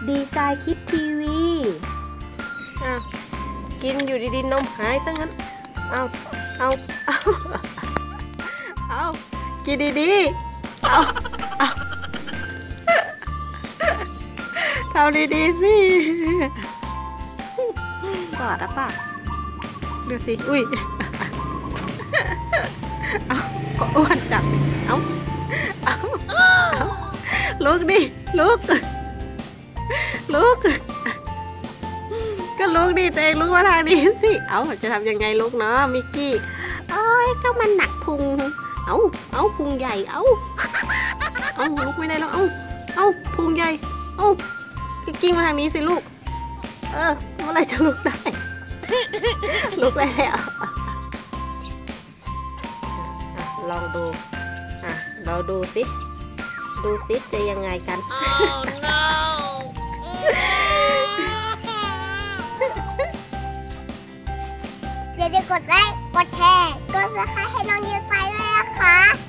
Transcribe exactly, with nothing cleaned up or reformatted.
ดีไซน์คิดทีวีอ้าวกินอยู่ดีๆนมหายซะงั้นเอาเอาเอาเอากินดีๆเอาเอาทำดีๆสิปอดอะป่ะดูสิอุ้ยเอาก็อ้วนจับเอาเอาเอาลุกดิลุกลุกก็ลุกดิตัวเองลุกมาทางนี้สิเอาจะทำยังไงลุกเนาะมิกกี้โอ้ยก็มันหนักพุงเอาเอาพุงใหญ่เอาเอาลุกไม่ได้แล้วเอาเอาพุงใหญ่เอากิ้งมาทางนี้สิลูกเออเมื่อไรจะลุกได้ลุกแล้วลองดูอ่ะเราดูสิดูสิจะยังไงกัน oh, no. อย่าลืมกดไลค์กดแชร์กดซับสไครบ์ให้น้องยิวไปด้วยนะคะ